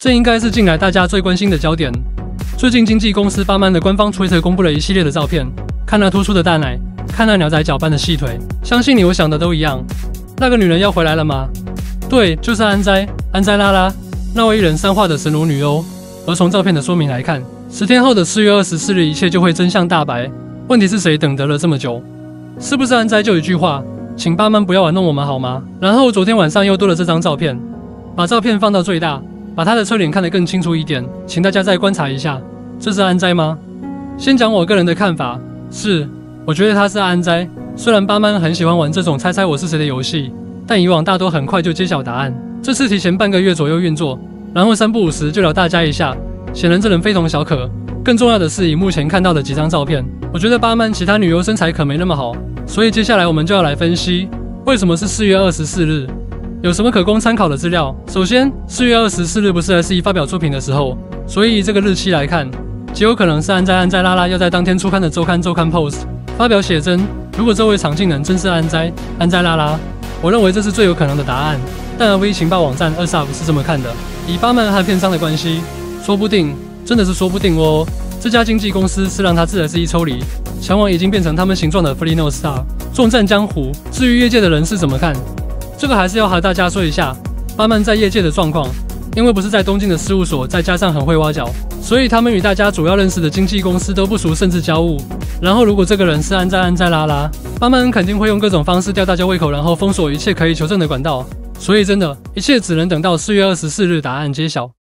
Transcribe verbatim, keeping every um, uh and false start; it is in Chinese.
这应该是近来大家最关心的焦点。最近经纪公司巴曼的官方 Twitter 公布了一系列的照片，看那突出的大奶，看那鸟仔脚般的细腿，相信你我想的都一样。那个女人要回来了吗？对，就是安斋，安斋拉拉，那位一人三画的神罗女优。而从照片的说明来看，十天后的四月二十四日，一切就会真相大白。问题是谁等得了这么久？是不是安斋就一句话，请巴曼不要玩弄我们好吗？然后昨天晚上又多了这张照片，把照片放到最大，把他的侧脸看得更清楚一点，请大家再观察一下，这是安斋吗？先讲我个人的看法，是，我觉得他是安斋。虽然巴曼很喜欢玩这种猜猜我是谁的游戏，但以往大多很快就揭晓答案，这次提前半个月左右运作，然后三不五时就聊大家一下，显然这人非同小可。更重要的是，以目前看到的几张照片，我觉得巴曼其他女优身材可没那么好，所以接下来我们就要来分析，为什么是四月二十四日，有什么可供参考的资料。首先，四月二十四日不是 S E 发表作品的时候，所以以这个日期来看，极有可能是安斋安斋拉拉要在当天出刊的周刊周刊 Post 发表写真。如果这位场镜人真是安斋安斋拉拉，我认为这是最有可能的答案。但 L V 情报网站 二 S A F 是这么看的，以巴曼和片商的关系，说不定。真的是说不定哦，这家经纪公司是让他自 S E 抽离，强王已经变成他们形状的 Free No Star， 重战江湖。至于业界的人是怎么看，这个还是要和大家说一下，巴曼在业界的状况，因为不是在东京的事务所，再加上很会挖角，所以他们与大家主要认识的经纪公司都不熟，甚至交恶。然后如果这个人是安斋安斋拉拉，巴曼肯定会用各种方式吊大家胃口，然后封锁一切可以求证的管道。所以真的，一切只能等到四月二十四日答案揭晓。